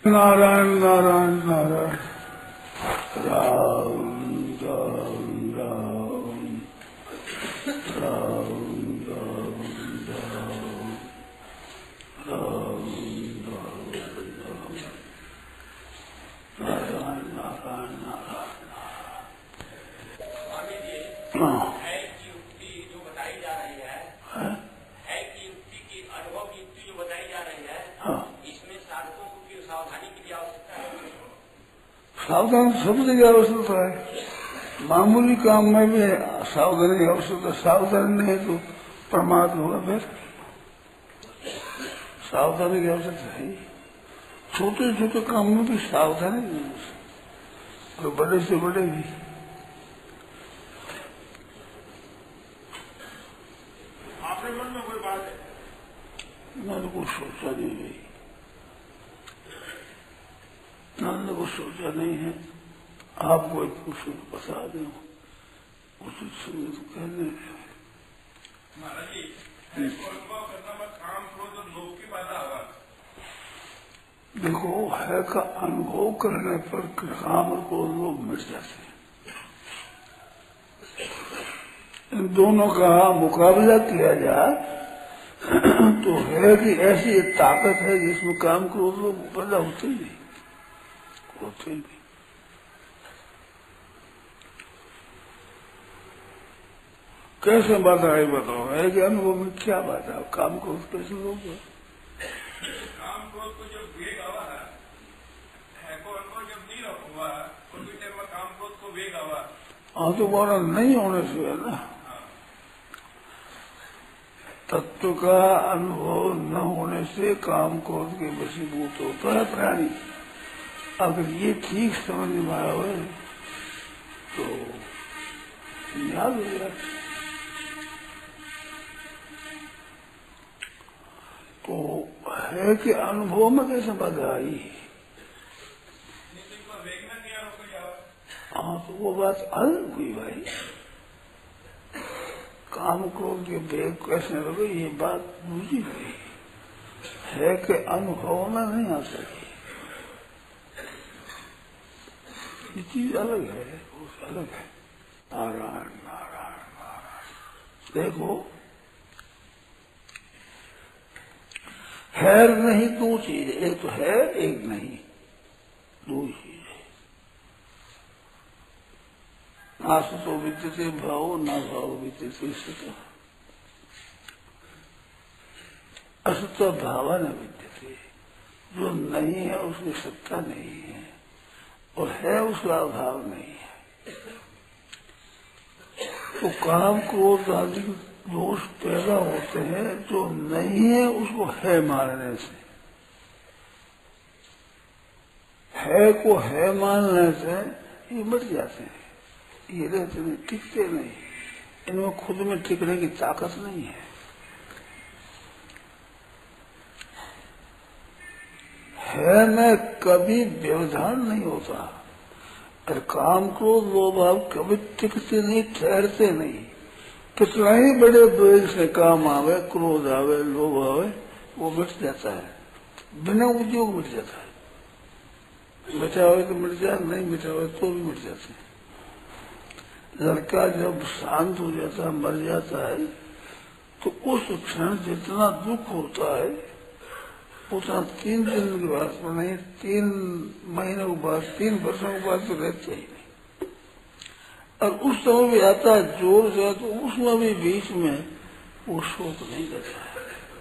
नारायण नारायण नारायण राम राम राम राम राम राम राम राम नारायण नारायण नारायण नारायण। है की युक्ति जो बताई जा रही है की युक्ति की अनुभव की युक्ति जो बताई जा रही है, इसमें साधकों को की सावधानी की आवश्यकता है। सावधान सब जगह आवश्यकता है। मामूली काम में भी सावधानी आवश्यकता। सावधानी नहीं तो प्रमाद होगा। फिर सावधानी की आवश्यकता है। छोटे छोटे काम में भी सावधानी और बड़े से बड़े भी। आपके मन में कोई बात है? मैंने कुछ सोचा नहीं है। मैंने कुछ सोचा नहीं है। आप कोई पूछो बता दो। उचित समय तो कहने महाराज जी, अनुभव करना मत काम क्रोध और लोभ की बात आवा। देखो, है का अनुभव करने पर काम को लोग मिट जाते हैं। इन दोनों का मुकाबला किया जाए तो है कि ऐसी एक ताकत है जिसमें काम क्रोध लोग पैदा होते ही नहीं, होते ही नहीं। कैसे बात आई बताओ? है कि अनुभव में क्या बात है? काम क्रोध कैसे लोग काम क्रोध को जब वेग आवा है को अनुभव जब नहीं हुआ तो टाइम में काम क्रोध को वेग आवा। हाँ, तो बोला नहीं होने से है ना। तत्व का अनुभव न होने से काम क्रोध के वशीभूत होता है प्राणी। अगर ये ठीक समझ में आया हो तो याद हो जाए। तो है कि अनुभव में कैसे बाधा आई? हाँ, तो वो बात अलग हुई भाई। काम क्रोध के वेग कैसे लगे ये बात दूसरी हुई। है कि अनुभव में नहीं आ सकी, ये चीज अलग है, वो अलग है। नारायण नारायण नारायण। देखो, है नहीं दो चीज, एक तो है एक नहीं, दो चीज है। ना सतो विद्यते भाव, ना भाव विद्यते सत। असत भावा न विद्यते। जो नहीं है उसकी सत्ता नहीं है, और है उसका अभाव नहीं है। तो काम क्रोध आदि दोष पैदा होते हैं जो नहीं है उसको है मानने से। है को है मानने से ये मिट जाते हैं, ये रहते नहीं, टिकते नहीं। इनमें खुद में टिकने की ताकत नहीं है। है में कभी व्यवधान नहीं होता। और काम क्रोध लोभ कभी टिकते नहीं, ठहरते नहीं। कितना ही बड़े द्वेष से काम आवे, क्रोध आवे, लोभ आवे, वो मिट जाता है। बिना उद्योग मिट जाता है। मिटा हुए तो मिट जाए, नहीं मिटा हुए तो भी मिट जाते हैं। लड़का जब शांत हो जाता है, मर जाता है, तो उस क्षण जितना दुख होता है उतना 3 दिन के बाद नहीं, 3 महीने के बाद, 3 वर्षों के बाद तो रहते ही नहीं। और उस समय भी आता है जोर से, तो उसमें भी बीच में वो शोक नहीं करता है।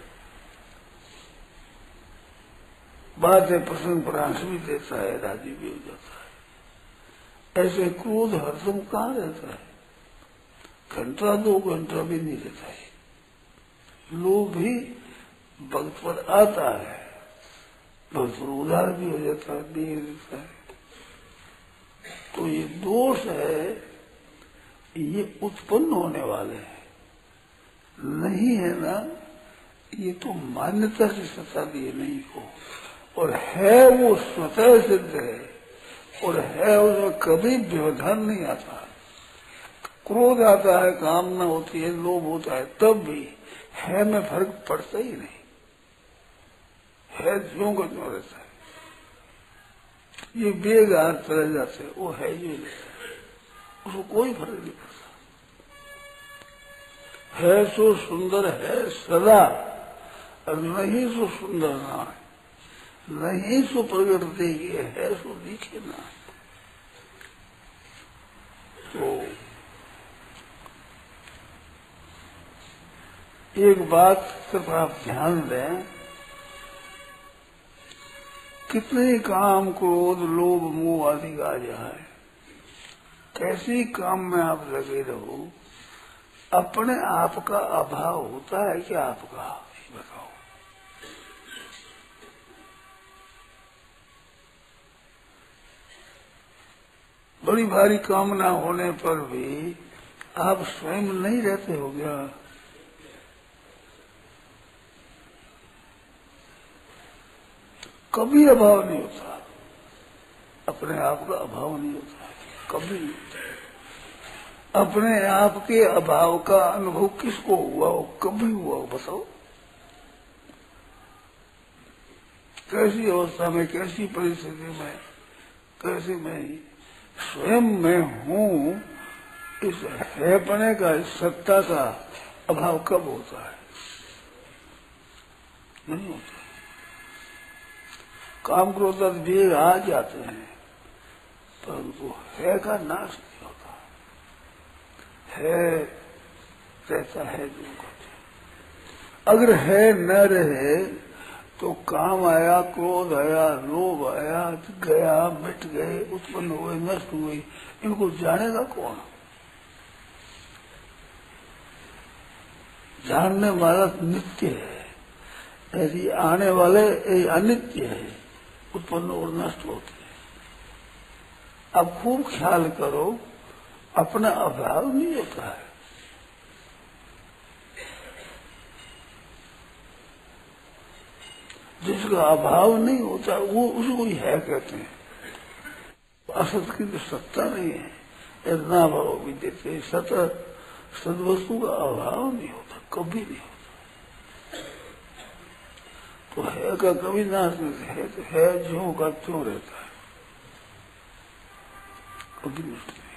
बाद में प्रसंग प्रांश भी देता है, राजी भी हो जाता है। ऐसे क्रोध हरदम कहाँ रहता है? घंटा 2 घंटा भी नहीं रहता है। लोग भी वक्त पर आता है, वक्त पर उदार भी हो जाता है, नहीं रहता है। तो ये दोष है, ये उत्पन्न होने वाले हैं, नहीं है ना। ये तो मान्यता से सत्ता दिए नहीं को, और है वो स्वतः सिद्ध है, और है उसमें कभी व्यवधान नहीं आता। क्रोध आता है, कामना होती है, लोभ होता है, तब भी है में फर्क पड़ता ही नहीं। है ज्यों का ज्यों रहता है। ये बेगार चले जाते, वो है जो नहीं, उसको कोई फर्क नहीं पड़ता। है सो सुंदर है सदा, और नहीं सो सुंदर ना है, नहीं सो प्रगट देगी, है सो दिखे ना। तो एक बात सिर्फ आप ध्यान दें, कितने काम क्रोध लोभ मोह आदि आ जाए, कैसी काम में आप लगे रहो, अपने आप का अभाव होता है क्या आपका, बताओ। बड़ी भारी कामना होने पर भी आप स्वयं नहीं रहते हो क्या? कभी अभाव नहीं होता, अपने आप का अभाव नहीं होता, कभी नहीं होता। अपने आप के अभाव का अनुभव किसको हुआ हो, कभी हुआ हो, बताओ। कैसी अवस्था में, कैसी परिस्थिति में, कैसे मैं स्वयं में हूँ, इस हैपने का, इस सत्ता का अभाव कब होता है? नहीं होता। काम क्रोध वेग आ जाते हैं, परंतु है का नाश नहीं होता। है रहता है जो कहते। अगर है न रहे तो काम आया, क्रोध आया, लोभ आया, गया, मिट गए, उत्पन्न हुए, नष्ट हुए, इनको जानेगा कौन? जानने वाला नित्य है, ऐसी आने वाले अनित्य है, उत्पन्न और नष्ट होते हैं। अब खूब ख्याल करो, अपना अभाव नहीं होता है। जिसका अभाव नहीं होता वो उसको ही है कहते हैं। असत की तो सत्ता नहीं है, इतना भाव भी देते, सदवस्तु का अभाव नहीं होता, कभी नहीं होता। तो है का कभी नाश नहीं है, तो है ज्यों का त्यों रहता है, कभी नष्ट नहीं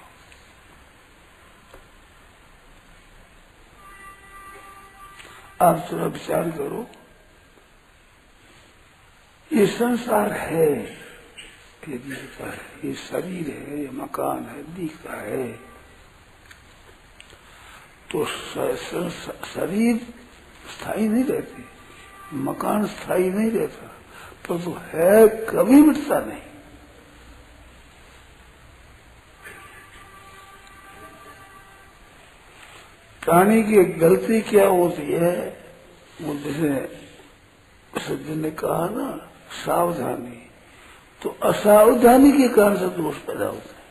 होता। आप थोड़ा विचार करो, ये संसार है, ये दिखता है, ये शरीर है, ये मकान है, दिखता है, तो शरीर स्थायी नहीं रहती, मकान स्थायी नहीं रहता, पर तो है कभी मिटता नहीं। प्राणी की गलती क्या होती है, वो जैसे सज्जन ने कहा ना, सावधानी, तो असावधानी के कारण से दोष पैदा होते हैं।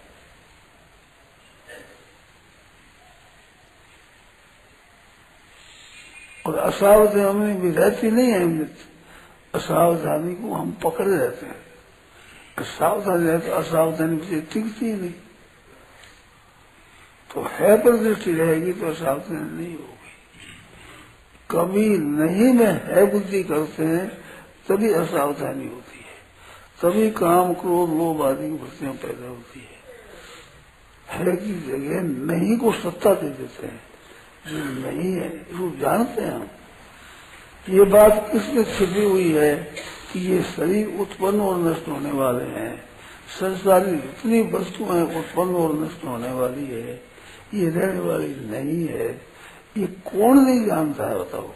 और असावधानी भी रहती नहीं है, असावधानी को हम पकड़े रहते हैं। सावधानी रहते, असावधानी से टिकती नहीं, तो है पर दृष्टि रहेगी तो असावधानी नहीं होगी। कभी नहीं में है बुद्धि करते हैं तभी असावधानी होती है, तभी काम क्रोध लोभ आदि की वृत्तियां पैदा होती है की जगह नहीं को सत्ता दे देते हैं, जो नहीं है वो जानते हैं हम। ये बात किसमें छिपी हुई है कि ये शरीर उत्पन्न और नष्ट होने वाले हैं, संसारी जितनी वस्तुएं उत्पन्न और नष्ट होने वाली है, ये रहने वाली नहीं है। ये कौन नहीं जानता है बताओ?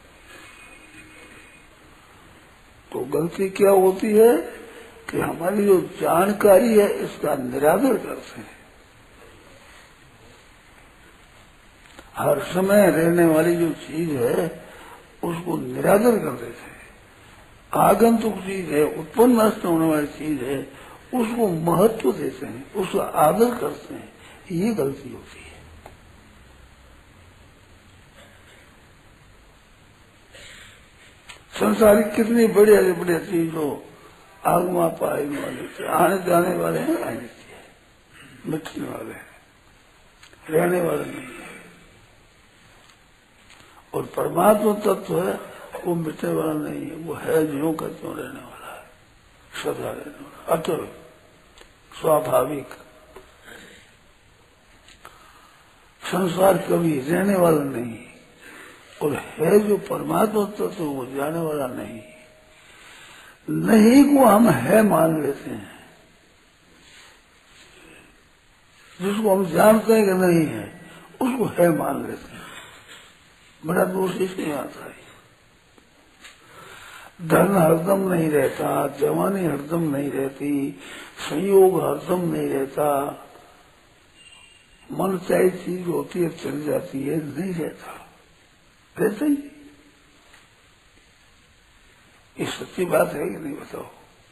तो गलती क्या होती है कि हमारी जो जानकारी है इसका निरादर करते हैं। हर समय रहने वाली जो चीज है उसको निरादर कर देते हैं। आगंतुक चीज है, उत्पन्न नष्ट होने वाली चीज है, उसको महत्व देते हैं, उसका आदर करते हैं। ये गलती होती है। संसारिक कितनी बढ़िया से बढ़िया चीज हो, आगमा पाएगी वाले, आने जाने वाले हैं, अनित्य है, मिटने वाले हैं, रहने वाले नहीं है। और परमात्मा तत्व है वो मिटने वाला नहीं है, वो है ज्यों का त्यों रहने वाला है, सदा रहने वाला, अटल स्वाभाविक। संसार कभी रहने वाला नहीं, और है जो परमात्मा तत्व वो जाने वाला नहीं। नहीं को हम है मान लेते हैं, जिसको हम जानते हैं कि नहीं है उसको है मान लेते हैं। बड़ा दोष इसमें आता है। धन हरदम नहीं रहता, जवानी हरदम नहीं रहती, संयोग हरदम नहीं रहता, मन चाहे चीज होती है चल जाती है, नहीं रहता, रहता ही। ये सच्ची बात है कि नहीं बताओ?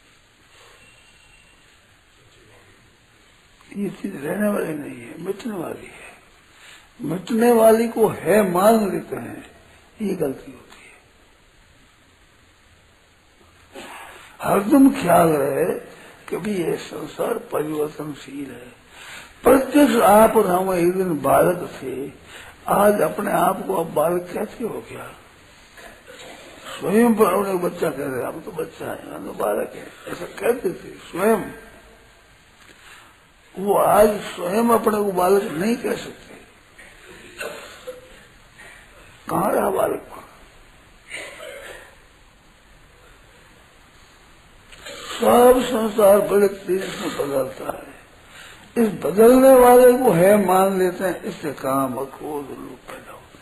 ये चीज रहने वाली नहीं है, मिटने वाली है। मिटने वाली को है मान लेते हैं, ये गलती होती है। हरदम ख्याल रहे कि भी ये संसार परिवर्तनशील है। प्रत्यक्ष आप और हम एक दिन बालक थे, आज अपने आप को अब बालक कैसे हो गया? स्वयं पर अपने बच्चा कह रहे, हम तो बच्चा है, हम तो बालक है, ऐसा कहते थे स्वयं। वो आज स्वयं अपने को बालक नहीं कह सकते। कहाँ रहा बालक? सब संसार बड़े तेज से बदलता है। इस बदलने वाले को है मान लेते हैं, इससे काम क्रोध लोग पैदा होते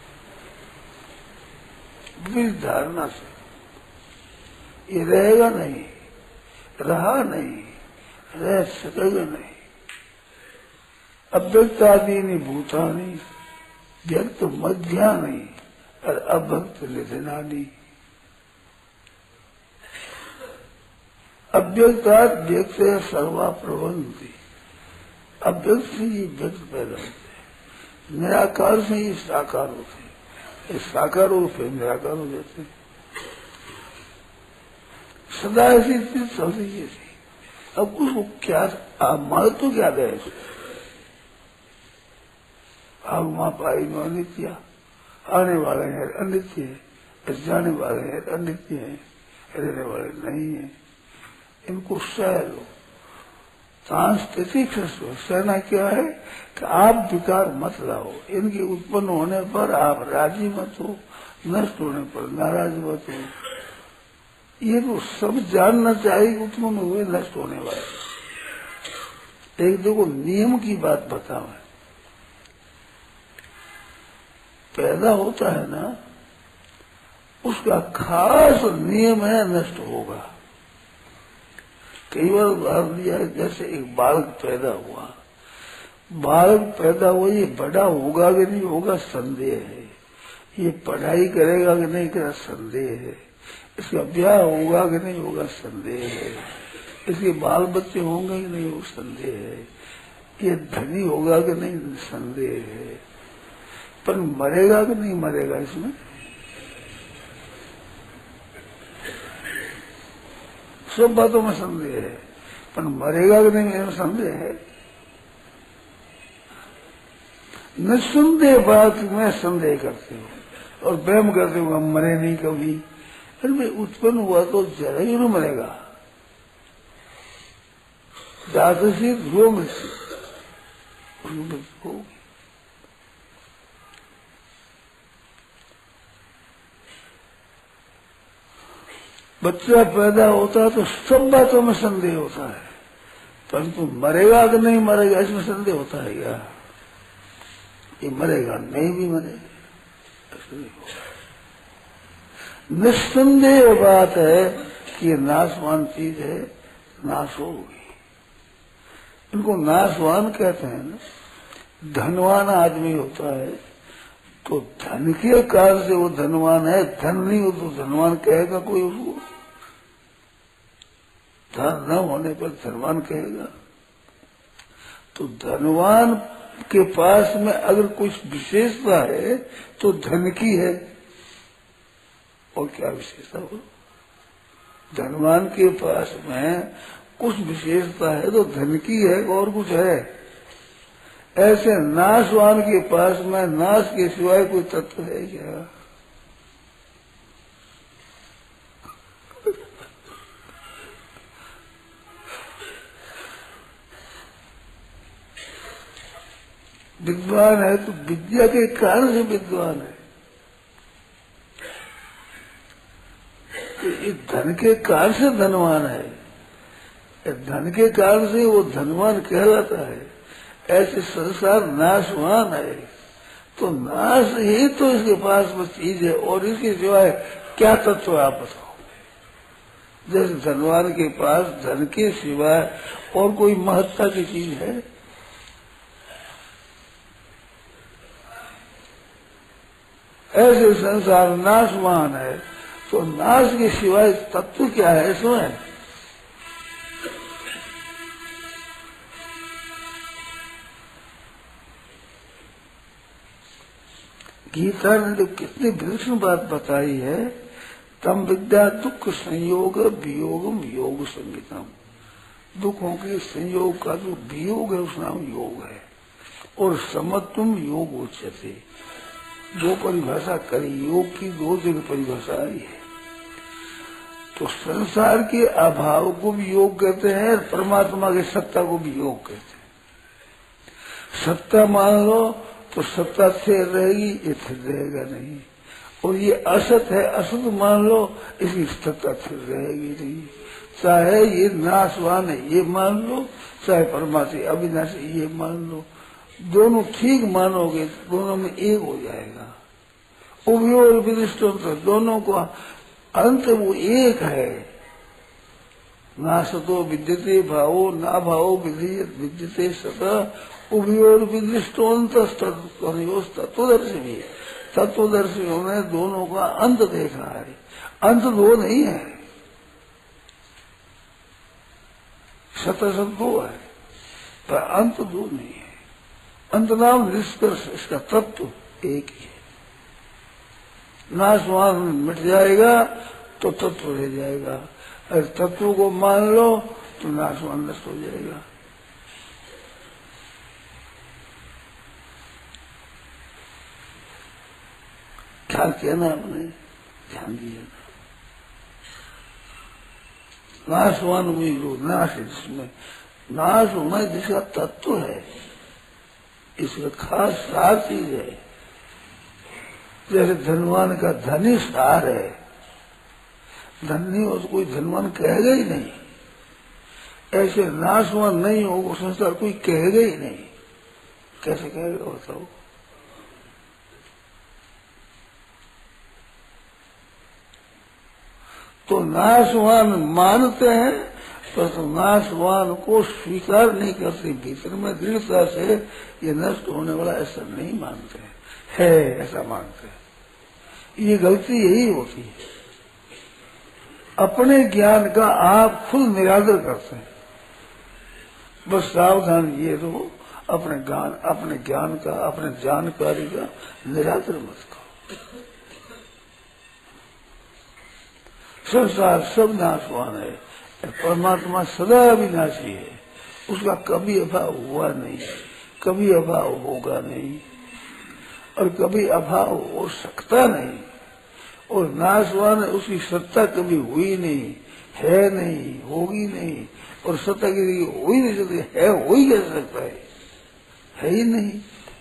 हैं। इस धारणा से ये रहेगा नहीं, रहा नहीं, रह सकेगा नहीं। अव्यक्तादीनि भूतानि व्यक्त मध्यानि और अभक्त निधनानि। अव्यक्तात् व्यक्त सर्वा प्रबंधति। अव्यक्त से ही व्यक्त पैदा होते हैं, निराकार से ही साकार होते हैं, साकार हो फिर निराकार हो जाते हैं। सदा ऐसी चीज चल रही है। अब उसको क्या आप मान तो क्या गए? आप वहां पाई में अनित्य, आने वाले हैं अनित्य है, जाने वाले हैं अनित्य है, रहने वाले नहीं है। इनको सह लो। सांस्थितिक सहना क्या है कि आप विकार मत लाओ। इनके उत्पन्न होने पर आप राजी मत हो, नष्ट होने पर नाराज मत हो। ये तो सब जानना चाहिए उत्पन्न हुए नष्ट होने वाले। एक देखो नियम की बात बताओ। पैदा होता है ना, उसका खास नियम है नष्ट होगा। कई बार उदाहरण दिया है, जैसे एक बालक पैदा हुआ, बालक पैदा हुआ, ये बड़ा होगा कि नहीं होगा संदेह है, ये पढ़ाई करेगा कि नहीं करेगा संदेह है, इसका ब्याह होगा कि नहीं होगा संदेह है, इसके बाल बच्चे होंगे कि नहीं वो संदेह है, ये धनी होगा कि नहीं संदेह है, पर मरेगा कि नहीं मरेगा इसमें सब बातों में संदेह है, पर मरेगा कि नहीं मेरा संदेह है। निसंदेह बात में संदेह करते हो और वहम करते हो हम मरे नहीं कभी। अरे भाई उत्पन्न हुआ तो जरा ही न मरेगा। जाते से ध्रुव मृत्यु होगी। बच्चा पैदा होता है तो सब बातों में संदेह होता है, परंतु मरेगा कि नहीं मरेगा इसमें संदेह होता है क्या? ये मरेगा नहीं भी मरेगा ऐसा नहीं होगा। निस्संदेह बात है कि ये नाशवान चीज है, नाश होगी। इनको नाशवान कहते हैं ना। धनवान आदमी होता है तो धन के कारण से वो धनवान है, धन नहीं हो तो धनवान कहेगा कोई उसको? धन न होने पर धनवान कहेगा? तो धनवान के पास में अगर कुछ विशेषता है तो धन की है, और क्या विशेषता हो? धनवान के पास में कुछ विशेषता है तो धन की है और कुछ है। ऐसे नाशवान के पास में नाश के सिवाय कोई तत्व है क्या? विद्वान है तो विद्या के कारण से विद्वान है। तो इस धन के कारण से धनवान है, धन के कारण से वो धनवान कहलाता है। ऐसे संसार नाशवान है, तो नाश ही तो इसके पास बस चीज है, और इसके सिवाय क्या तत्व आप बताओ। जैसे धनवान के पास धन के सिवाय और कोई महत्ता की चीज है? ऐसे संसार नाशवान है, तो नाश के सिवाय तत्व क्या है इसमें? गीता ने जो कितनी विलक्षण बात बताई है, तम विद्या दुख संयोग वियोगम योग संगीतम। दुखों के संयोग का जो वियोग है उस नाम योग है, और समत्वम योग उच्यते। दो परिभाषा करी, योग की दो जगह परिभाषा आई है। तो संसार के अभाव को भी योग कहते हैं, परमात्मा की सत्ता को भी योग कहते हैं। सत्ता मान लो तो सत्ता स्थिर रहेगी, ये स्थिर रहेगा नहीं। और ये असत है, असत मान लो, इसकी सत्ता स्थिर रहेगी नहीं। चाहे ये नाशवान है ये मान लो, चाहे परमात्मा अविनाशी ये मान लो, दोनों ठीक मानोगे तो दोनों में एक हो जाएगा। उभयोर विदिष्ट दोनों का अंत वो एक है। ना सतो विद्यते भावो ना भावो विद्यते सता उभयोर विदिष्टोंत तत्वदर्शी भी। तत्वदर्शियों ने दोनों का अंत देखा है, अंत दो नहीं है, सतसत दो है, पर अंत दो नहीं है। अंत नाम निष्कर्ष, इसका तत्व एक ही है। नाशवान मिट जाएगा तो तत्व रह जाएगा, अगर तत्व को मान लो तो नाशवान नष्ट हो जाएगा। ख्याल किया ना आपने, ध्यान दिया ना। नाशवान हुई जो नाश है, जिसमें नाश होना जिसका तत्व है, इसका खास सार चीज है। जैसे धनवान का धन ही सार है, धनी हो तो कोई धनवान कहेगा ही नहीं। ऐसे नाशवान नहीं हो वो संसार कोई कहेगा ही नहीं। कैसे कहेगा बताओ? तो नाशवान मानते हैं, तो नाशवान को स्वीकार नहीं करते, भीतर में दृढ़ता से ये नष्ट होने वाला ऐसा नहीं मानते है, ऐसा मानते हैं। ये गलती यही होती है, अपने ज्ञान का आप खुद निरादर करते हैं। बस सावधान ये रहो, अपने ज्ञान का, अपने जानकारी का निरादर मत करो। संसार सब नाशवान है, परमात्मा सदा अविनाशी है, उसका कभी अभाव हुआ नहीं, कभी अभाव होगा नहीं, और कभी अभाव हो सकता नहीं। और नाशवान है, उसकी सत्ता कभी हुई नहीं, है नहीं, होगी नहीं, और सत्ता की हो ही नहीं सकती है, हो ही कैसे सकता है ही नहीं।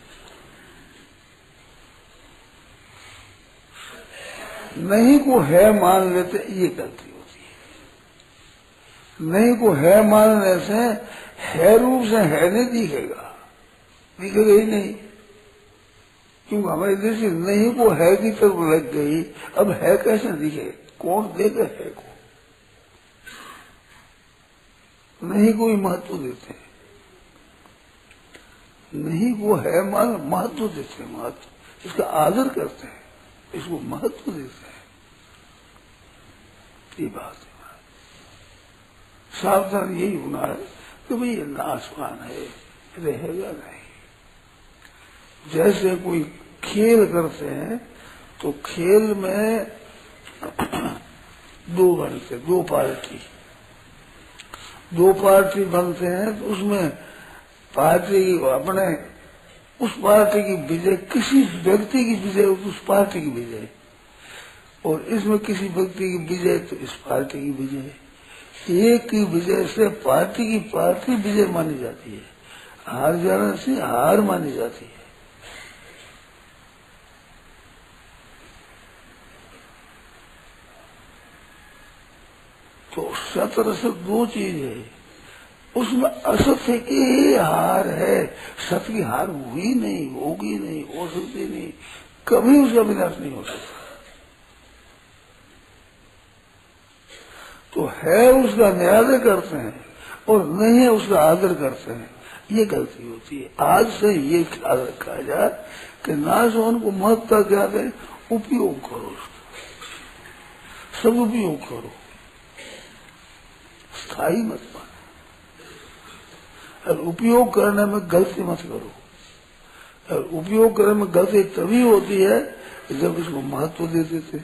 नहीं को है मान लेते, ये गलती होती है। नहीं को है मानने से है रूप से है नहीं दिखेगा, दिखेगा ही नहीं। क्योंकि हमारी दृष्टि नहीं को है की तरफ लग गई, अब है कैसे दिखे? कौन देगा है को? नहीं कोई महत्व देते, नहीं को है मान महत्व देते, महत्व इसका आदर करते हैं, इसको महत्व देते हैं। ये बात है। सावधान यही होना है कि भाई ये नाशवान है, रहेगा नहीं। जैसे कोई खेल करते हैं तो खेल में दो बनते, दो पार्टी बनते हैं, तो उसमें पार्टी अपने उस पार्टी की विजय, किसी व्यक्ति की विजय उस पार्टी की विजय, और इसमें किसी व्यक्ति की विजय तो इस पार्टी की विजय। एक की विजय से पार्टी की विजय मानी जाती है, हार जाने से हार मानी जाती है। तो सत और असत दो चीज है, उसमें असत्य की ही हार है, सत की हार हुई नहीं, होगी नहीं, हो सकती नहीं, कभी उसका विनाश नहीं हो सकता। तो है उसका न्याय करते हैं और नहीं है उसका आदर करते हैं, ये गलती होती है। आज से ये ख्याल रखा जाए कि नाशवान को महत्ता क्या दे, उपयोग करो उसका, सदुपयोग करो, स्थायी मत मानो। और उपयोग करने में गलती मत करो। और उपयोग करने में गलती तभी होती है जब इसको महत्व दे देते।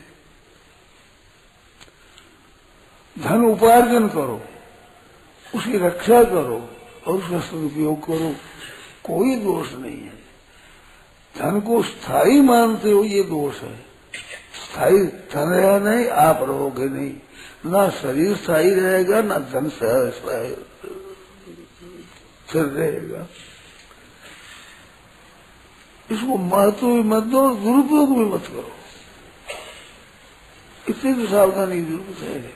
धन उपार्जन करो, उसकी रक्षा करो और उसका सदुपयोग करो, कोई दोष नहीं है। धन को स्थायी मानते हो, ये दोष है। स्थायी धन रहा नहीं, आप रहोगे नहीं, ना शरीर स्थायी रहेगा, ना धन स्थिर रहेगा। इसको महत्व भी मत दो, दुरुपयोग भी मत करो। इतनी तो सावधानी जरूरत है।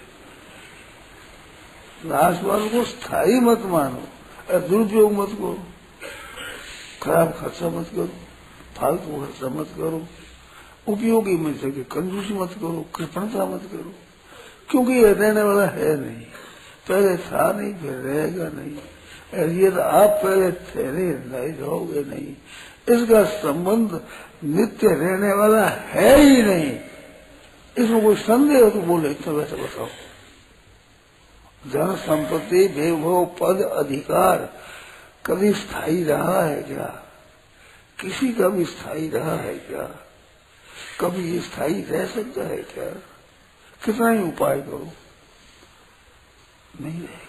नाशवान को स्थायी मत मानो और दुरुपयोग मत करो, खराब खर्चा मत करो, फालतू खर्चा मत करो, उपयोगी में जगह कंजूसी मत करो, कृपणता मत करो, क्योंकि ये रहने वाला है नहीं, पहले था नहीं, फिर रहेगा नहीं। और ये तो आप पहले थे नहीं, रहोगे नहीं, इसका संबंध नित्य रहने वाला है ही नहीं। इसमें कोई संदेह हो तो बोले, इतना वैसे बताओ। धन संपत्ति वैभव पद अधिकार कभी स्थायी रहा है क्या? किसी का भी स्थायी रहा है क्या? कभी ये स्थायी रह सकता है क्या? कितना ही उपाय करो नहीं रहेगा।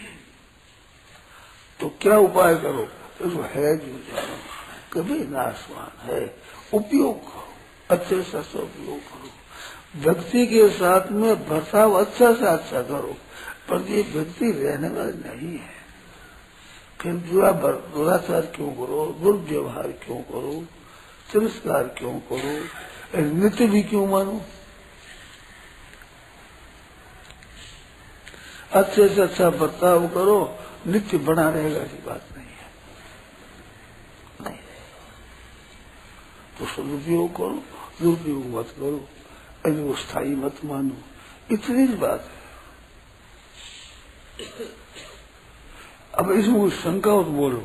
तो क्या उपाय करो? तो है जो जानो, कभी नाशवान है, उपयोग करो, अच्छे से अच्छा उपयोग करो। व्यक्ति के साथ में बर्ताव अच्छा से अच्छा करो, पर ये व्यक्ति रहने वाला नहीं है। फिर दुराचार क्यों करो, दुर्व्यवहार क्यों करो, तिरस्कार क्यों करो, नित्य भी क्यों मानो? अच्छे से अच्छा बर्ताव करो, नित्य बना रहेगा, ऐसी बात नहीं है। नहीं, तो सदुपयोग करो, दुरुपयोग मत करो, अभी वो स्थायी मत मानो, इतनी बात है। अब इसमें कोई शंका हो तो बोलो।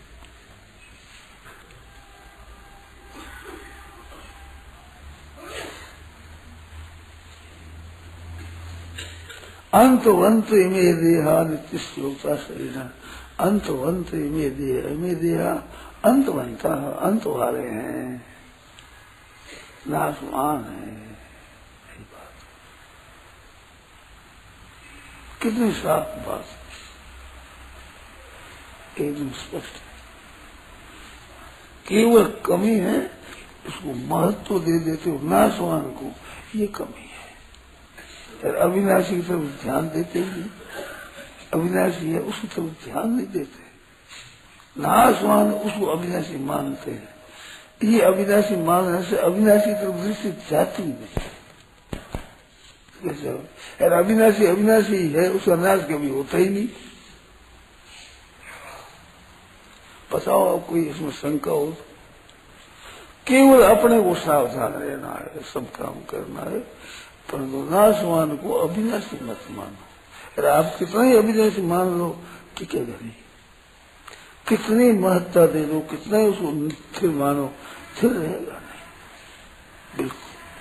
अंतवंत इमे देहा नित्यस्योक्ता शरीर, अंतवंत इमे देहा, अंतवंता अंत वाले हैं, नाशवान है। कितनी साफ बात, एकदम स्पष्ट है। केवल कमी है, इसको महत्व दे देते हो नाशवान को, ये कमी है। और अविनाशी की तरफ ध्यान देते ही, अविनाशी है उसकी तरफ ध्यान नहीं देते। नाशवान उसको अविनाशी मानते हैं। ये अविनाशी मानने से अविनाशी की तरफ दृष्टि जाती नहीं। और अविनाशी अविनाशी है, उसका नाश कभी होता ही नहीं। बताओ आप, कोई इसमें शंका हो? केवल अपने को सावधान रहना है, सब काम करना है, परंतु नाशवान को अविनाशी मत मानो। और आप कितना ही अविनाशी मान लो, टिकेगा नहीं। कितनी महत्ता दे दो, कितना ही उसको स्थिर मानो, स्थिर रहेगा नहीं, बिल्कुल।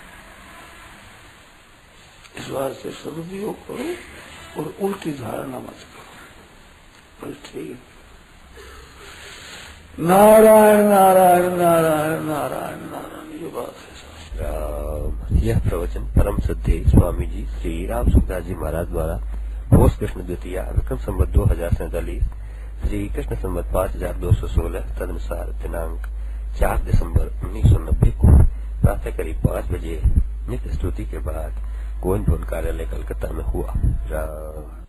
इस बात से सदुपयोग करो और उल्टी धारणा मत करो, बस ठीक है। नारायण नारायण नारायण नारायण नारायण, ये बात है। यह प्रवचन परम श्रद्धेय स्वामी जी श्री राम सुखदास जी महाराज द्वारा पोष कृष्ण द्वितीया विक्रम संवत 2047 श्री कृष्ण संवत 5216 तदनुसार दिनांक 4 दिसंबर 1990 को प्रातः करीब 5 बजे नित्य स्तुति के बाद गोविंद भवन कार्यालय कलकत्ता में हुआ।